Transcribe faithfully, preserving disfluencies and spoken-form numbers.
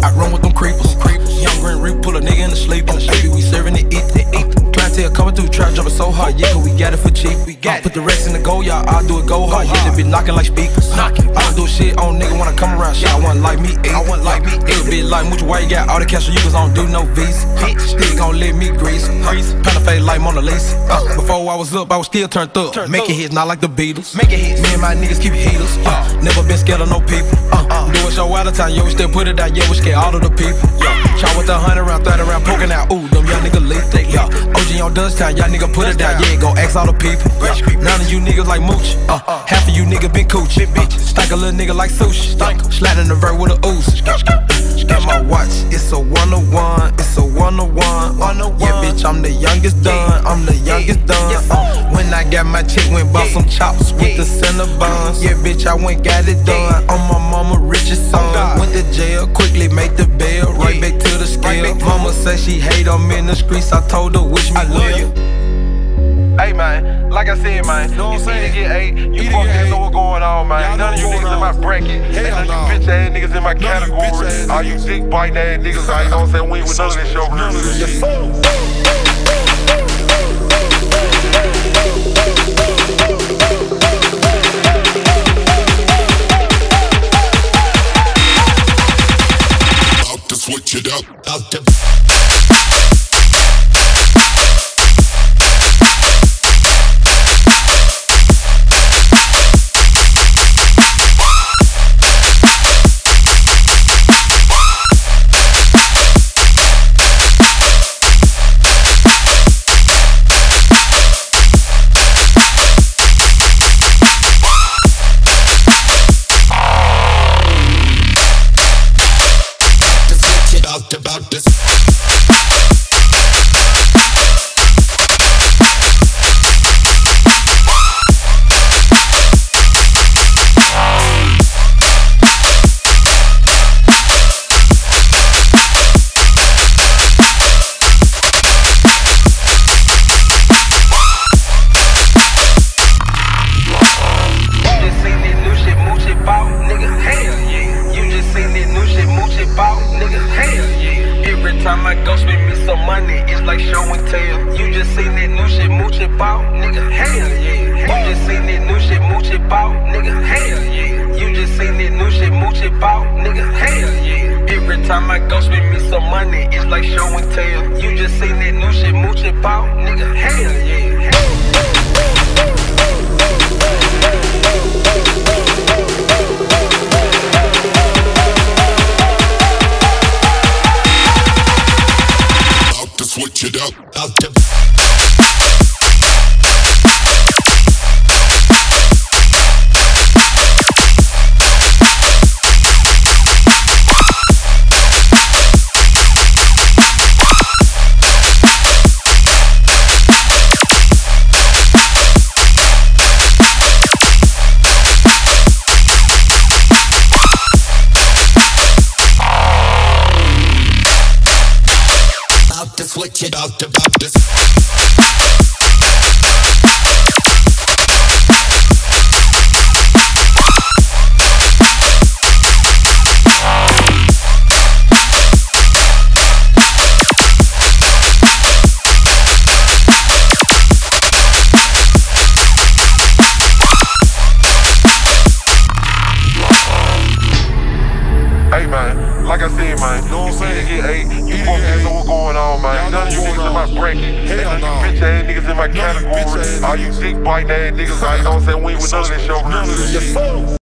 I run with them creepers. Young Green Reaper, pull a nigga in the sleep. Baby, we serving it, eat, they eat. Clientele coming through trap, jumping so hard, yeah, cause we got it for cheap. We got put the rest in the go, y'all, I'll do it go hard. Yeah, they be knocking like speakers. I don't do shit on nigga when I come around. Shit, I want like me, I want like me. It be like much why you got all the cash, you cause I don't do no visa. Still gon' let me grease. Kinda fade like Mona Lisa. Uh, before I was up, I was still turned up. Making hits, not like the Beatles. Making hits. Me and my niggas keep heaters. Uh, never been scared of no people. Uh, do a show out of time, yo, we still put it out, yeah, we scared all of the people. Yeah, shot with a hundred round, thirty round, poking out. Ooh, them young niggas lethal. Yeah, O G on Dutchtown, y'all nigga put it down. Yeah, go ask all the people. Yeah. None of you niggas like Mooch. Uh, half of you niggas been coochie. Uh, stank a little nigga like sushi. Uh, slide in the vert with a ooze. Got my watch, it's a one oh one, it's a one oh one. Uh, yeah, bitch, I'm the youngest done, I'm the youngest done. Uh, when I got my chick, went bought some chops with the Cinnabons. Yeah, bitch, I went got it done. On my mama richest son. Went to jail, quickly made the bail, right back to the scale. Mama said she hate on me in the streets, I told her wish me well. Hey man, like I said man, you see to get eight, you fuck niggas know what's going on man. None of you niggas in my bracket, none of you bitch ass niggas in my category. All you dick biting ass niggas, I ain't gonna say we ain't with none of this show. Yes sir. Switch it up, out the about this. Time I go spend me some money, it's like show and tell. You just seen that new shit, mooch it bout, nigga, hell yeah. You just seen that new shit, mooch it bout, nigga, hell yeah. You just seen that new shit, mooch it bout, nigga, hell yeah. Every time I go spend me some money, it's like show and tell. You just seen that new shit, mooch it bout, nigga, hell yeah. Switch it up, out the switch it out about this. Hey man, like I said man, you know what I'm saying? Get eight, you fuck niggas know what's going on man. None of you niggas in my bracket, none of you bitch ass niggas in my category. All you dick biting ass niggas, I ain't gonna say we ain't with none of this show. Yes sir.